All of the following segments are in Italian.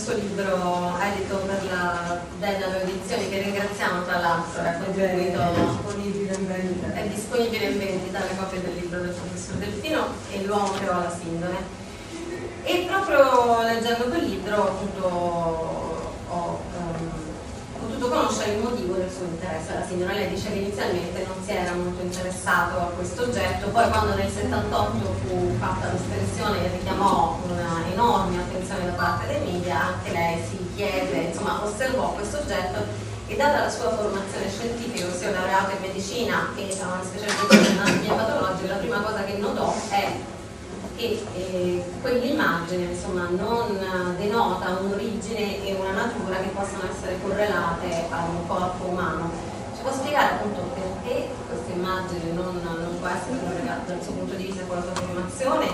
suo libro edito per la Dedalo Edizioni, che ringraziamo tra l'altro, ha contribuito. È disponibile in vendita la copia del libro del professor Delfino e L'uomo che va alla sindone. E proprio leggendo quel libro appunto ho potuto conoscere il motivo del suo interesse alla sindone. Lei dice che inizialmente non si era molto interessato a questo oggetto, poi quando nel 78 fu fatta l'estensione e richiamò una enorme attenzione da parte dei media, anche lei si chiese, insomma osservò questo oggetto e data la sua formazione scientifica, ossia laureata in medicina e una specializzazione in anatomia patologica, la prima cosa che notò è che quell'immagine insomma non denota un'origine e una natura che possono essere correlate a un corpo umano. Ci può spiegare appunto perché questa immagine non può essere collegata dal suo punto di vista con la sua formazione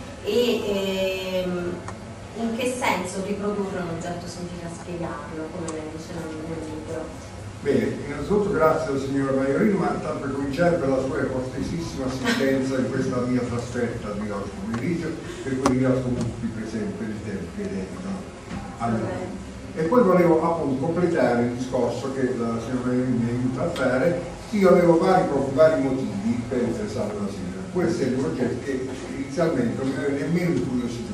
e in che senso riprodurre un oggetto significa spiegarlo, come lei dice nel libro? Bene, innanzitutto grazie al signor Maiorino, ma tanto per cominciare per la sua cortesissima assistenza in questa mia trasferta di oggi pomeriggio, per cui ringrazio tutti presenti per il tempo che dedicano a noi. E poi volevo appunto completare il discorso che la signora Maiorino mi aiuta a fare. Io avevo vari motivi per interessare la signora, pur essendo un oggetto che inizialmente non aveva nemmeno di curiosità.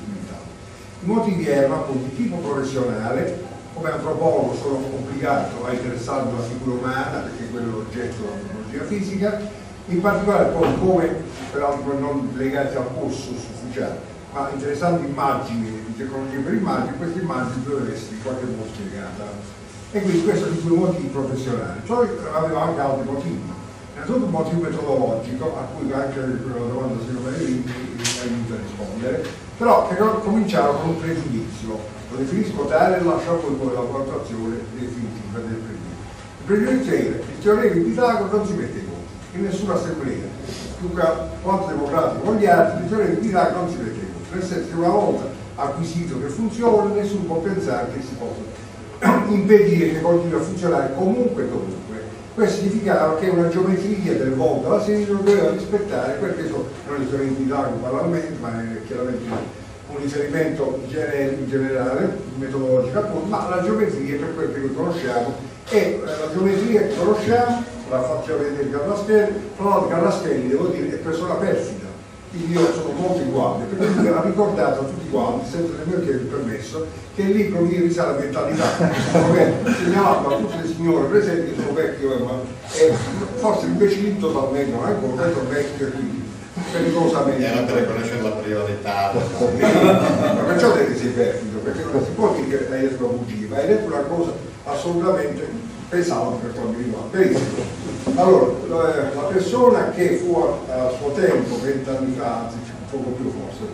I motivi erano appunto di tipo professionale. Come antropologo sono obbligato a interessarmi alla figura umana, perché quello è l'oggetto dell'antropologia fisica, in particolare poi come, peraltro non legati al corso ufficiale, ma interessando immagini, di tecnologie per immagini, queste immagini dovevano essere in qualche modo spiegata. E quindi questo è i motivi professionali. Poi avevo anche altri motivi. Innanzitutto un motivo metodologico, a cui anche la domanda del signor Maiorino mi aiuta a rispondere, però che cominciava con un pregiudizio. Lo definisco tale e lascio poi la valutazione definitiva del pregiudizio. Il pregiudizio era che il teorema di Pitagora non si mette in conto in nessuna assemblea, più quanto democratico con gli altri, il teorema di Pitagora non si mette in conto, nel senso che una volta acquisito che funziona, nessuno può pensare che si possa impedire che continui a funzionare comunque e dovunque. Questo significava che una geometria del volto alla sinistra doveva rispettare quel che sono non i teoremi di Pitagora parallelamente, ma è chiaramente un riferimento generale, metodologico appunto, ma la geometria per quel che conosciamo e la geometria che conosciamo, la faccio vedere Carrastelli, però Carrastelli devo dire è persona perfida, quindi io sono molto uguale, perché lui ha ricordato a tutti quanti, senza nemmeno chiedere il permesso, che il libro mi risale alla mentalità, segnalato a tutte le signore presenti che sono vecchio, forse imbecillito totalmente, non è ancora, è vecchio e quindi pericolosamente. Era per riconoscere la priorità. Ma perciò deve essere perfido, perché non si può dire che hai detto una bugia, ma hai detto una cosa assolutamente pesante per quanto mi riguarda. Benissimo. Allora, la persona che fu a suo tempo, 20 anni fa, anzi poco più forse,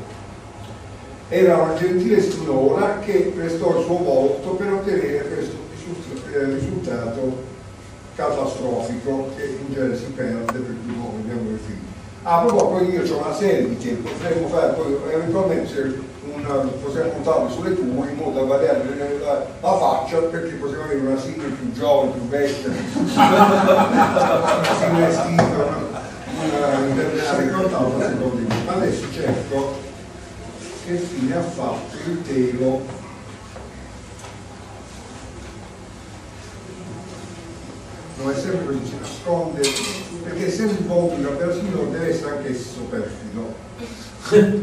era una gentile signora che prestò il suo volto per ottenere questo risultato catastrofico che in genere si perde per cui noi abbiamo i figli. Poi io ho una serie di tempi, potremmo fare poi eventualmente possiamo montarlo sulle tue in modo da variare la faccia, perché possiamo avere una signora più giovane, più vecchia, una signora estiva, una intermediaria che quant'altro secondo me. Ma adesso cerco che fine ha fatto il telo. Non è sempre così, si nasconde, perché se un volto della signora deve essere anche esso perfido.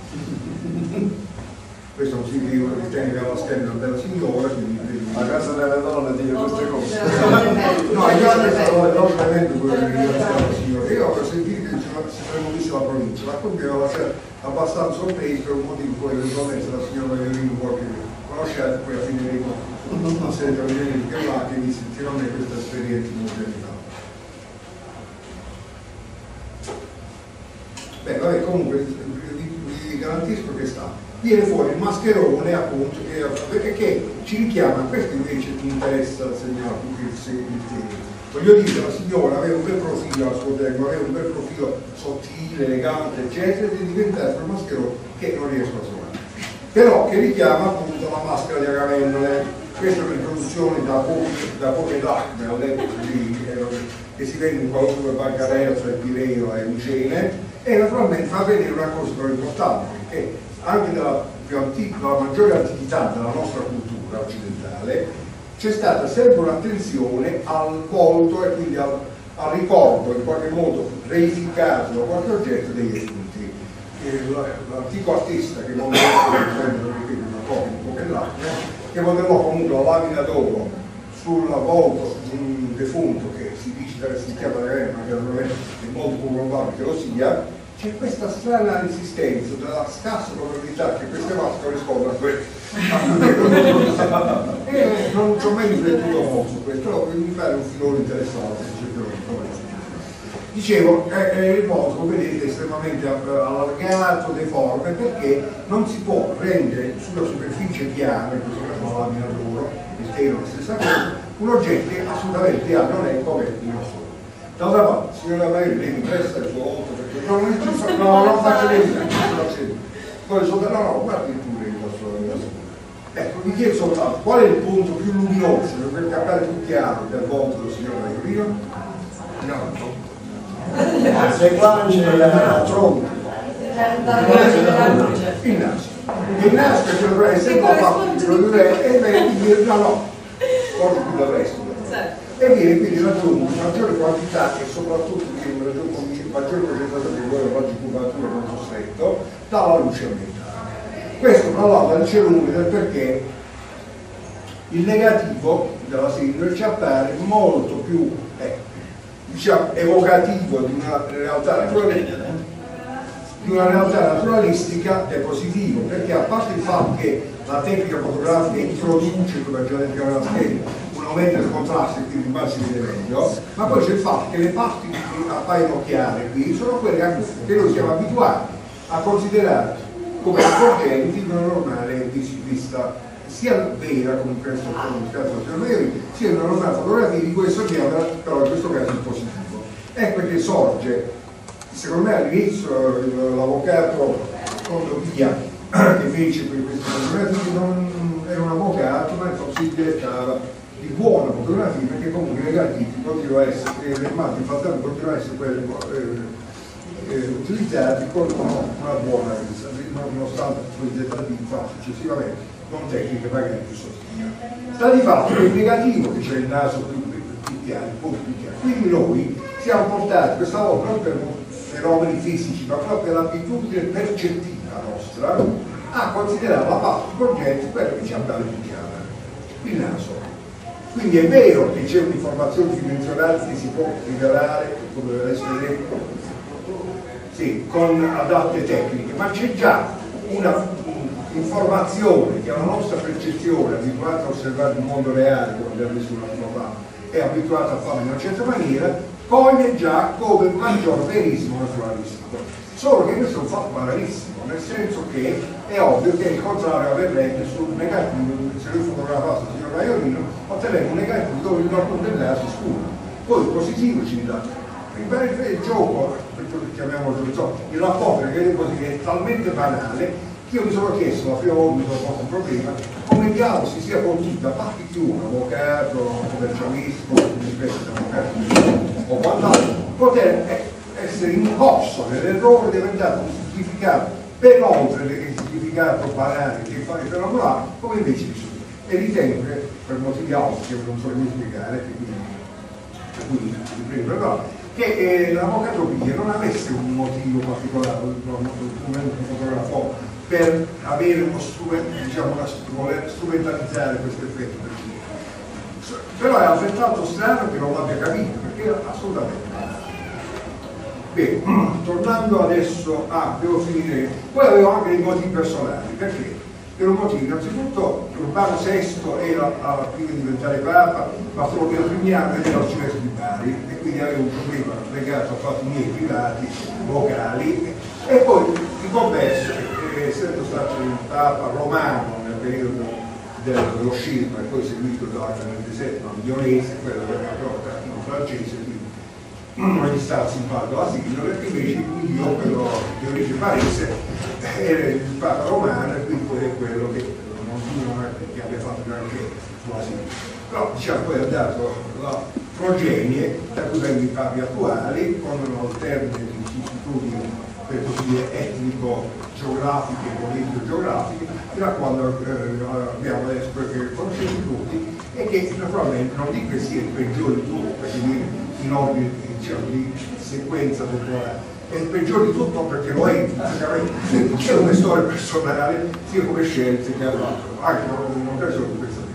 Questo non significa che uno ritiene che alla scherma della signora, quindi a casa delle donne dire queste cose. No, io non prendo quello che ringraziamo la signora. Io ho sentito che si premunisce la provincia, ma poi mi avevo lasciato abbastanza sorpreso per un motivo, poi eventualmente la signora Maiorino vuole che conosciate, poi finiremo una serie di riunioni che là che mi sentirò me questa esperienza in generale. Beh, vabbè, comunque vi garantisco che viene fuori il mascherone appunto che ci richiama. Questo invece mi interessa segnalare più che il tema. Voglio dire, la signora aveva un bel profilo al suo tempo, aveva un bel profilo sottile, elegante, eccetera, ed è diventato un mascherone che non riesco a trovare, però che richiama appunto la maschera di Agamennone. Questa è una riproduzione da poche date, ho detto così, che si vende in qualunque bancarella tra il Pireo e Lucene, e naturalmente fa vedere una cosa però importante, perché anche dal la maggiore antichità della nostra cultura occidentale, c'è stata sempre un'attenzione al volto e quindi al ricordo in qualche modo reificato da qualche oggetto degli defunti. L'antico artista che modellò che modellò comunque la lamina d'oro sul volto di un defunto che si dice si chiama Re, ma che naturalmente è molto probabile che lo sia, c'è questa strana resistenza della scarsa probabilità che queste maschere rispondano a questo. E non ci ho mai riflettuto molto su questo, però mi pare un filone interessante. Dicevo, il volto, come vedete, è estremamente allargato, deforme, perché non si può prendere sulla superficie piana, in questo caso la lamina d'oro, il telo, la stessa cosa, un oggetto che assolutamente piano non è come il nostro. D'altra parte, signora Maria, lei mi presta il suo volto, perché non faccio niente, poi no, guardi pure il vostro. Ecco, vi chiedo soltanto, qual è il punto più luminoso, per capire più chiaro del volto del signor Maiorino? No. Se guance la tronca, il naso. Il naso che dovrei sempre fatto di produrre e no, forse più del resto. E viene quindi raggiunto maggiore quantità e soprattutto maggiore concentrazione di quello raggi cubatura molto stretto dalla luce ambientale. Questo tra l'altro al cielo umido perché il negativo della sindrome ci appare molto più diciamo, evocativo di una realtà naturalistica è positivo, perché a parte il fatto che la tecnica fotografica introduce, come già detto nella scheda, un aumento del contrasto e quindi il massimo di meglio, ma poi c'è il fatto che le parti che appaiono chiare qui sono quelle che noi siamo abituati a considerare come accorgenti di una normale vista sia vera, come in questo caso sia una normale fotografia di questo genere, però in questo caso è positivo. Ecco che sorge, secondo me all'inizio l'avvocato Condovia, che fece per queste fotografie, non era un avvocato, ma si dilettava di buona fotografia, perché comunque i negativi continuano a essere, le immagini fatte continuano a essere quelle utilizzate con una buona vista, nonostante poi i tentativi fatti successivamente con tecniche magari più sostenibili. Sta di fatto che il negativo, che c'è il naso più piano, un po' più piano. Quindi noi siamo portati questa volta non per fenomeni fisici, ma proprio per l'abitudine percettiva nostra a considerare la parte progetto quello che ci appare più chiara, il naso. Quindi è vero che c'è un'informazione dimensionale che si può rivelare, come adesso vedete, sì, con adatte tecniche, ma c'è già una informazione che la nostra percezione, abituata a osservare il mondo reale come abbiamo visto una fa, è abituata a farlo in una certa maniera, coglie già come un maggior verismo naturalistico. Solo che questo è un fatto banalissimo, nel senso che è ovvio che il contrario avverrebbe sul negativo. Se noi fotografassimo il signor Maiorino, otterremo un negativo dove il nord del naso è scuro, poi il positivo ci dà. Il gioco, chiamiamolo il rapporto che è talmente banale che io mi sono chiesto la prima volta mi sono posto un problema come diavolo si sia potuto, a parte chiunque, avvocato, commercialista, o quant'altro, poter essere incorso nell'errore di aver dato un significato ben oltre il significato banale che fa il fenomeno, come invece di solito. E ritengo che per motivi altri che non so come spiegare, quindi che l'avvocatopia non avesse un motivo particolare, un fotografo per avere uno strumento, diciamo, voler strumentalizzare questo effetto. Però è altrettanto strano che non l'abbia capito, perché assolutamente. Bene, tornando adesso devo finire, poi avevo anche dei motivi personali, perché? Per un motivo, innanzitutto Urbano VI era prima di diventare Papa, ma solo per i primi anni era l'arcivescovo di Bari e quindi avevo un problema legato a fatti miei privati, locali, e poi di converso, essendo stato un Papa romano nel periodo dello scisma e poi seguito da Clemente VII, Dionese, quello che era proprio francese, quindi non gli stava simpatico l'asilo, perché invece io, quello di origine parese, era il Papa romano e quindi poi è quello che non è che abbia fatto neanche sull'asilo. Però diciamo poi ha dato la progenie da cui vengono i papi attuali con un termine di istituti per così dire, etnico-geografiche, politico-geografiche, fino a quando abbiamo adesso che conoscete tutti, e che naturalmente non dico che sia il peggiore di tutto, perché in ordine, diciamo, di sequenza temporale, è il peggiore di tutto perché lo è, sia come storia personale, sia come scelte che ha fatto, anche in occasione di questa